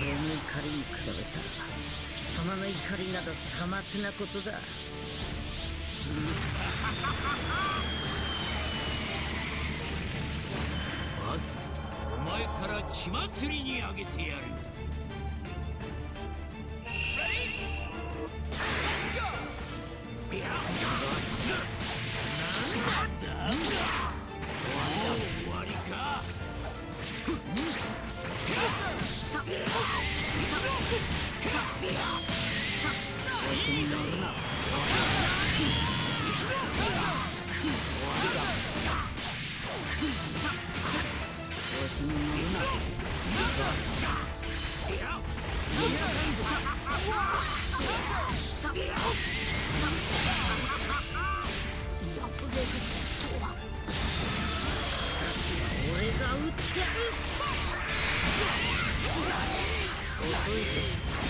の怒りに比べたら貴様の怒りなどさまつなことだ。 まずお前から血祭りにあげてやる。いや、なんだもう終わりか。いいだろうな。調子に乗るな。いや、逃がさんぞ。俺が撃ってやる。遅いぜ。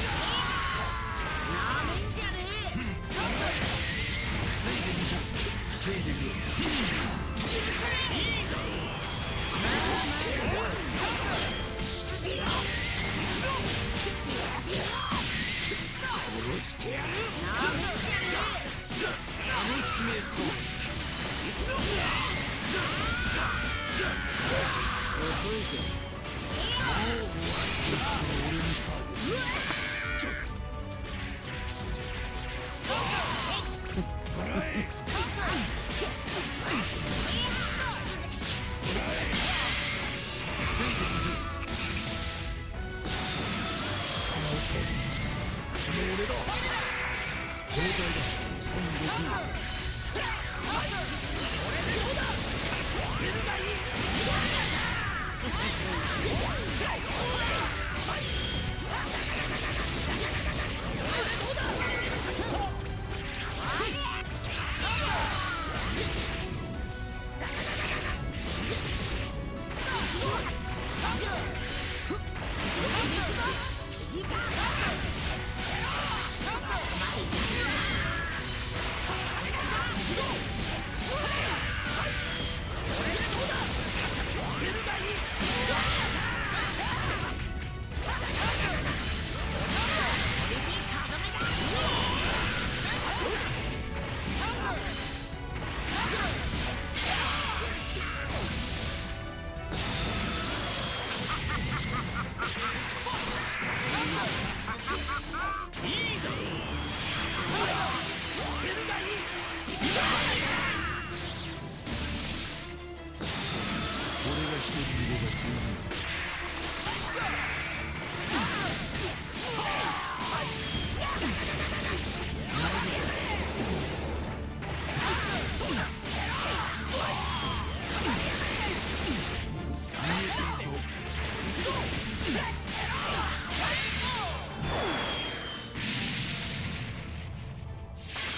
なめんじゃねえ。防いでみしょ。防いでみよ。いいだろう。殺してやる。なめんじゃねえ。あの姫そう。遅いぜ。もう終わりだ。俺に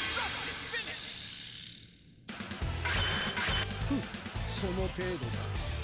その程度だ。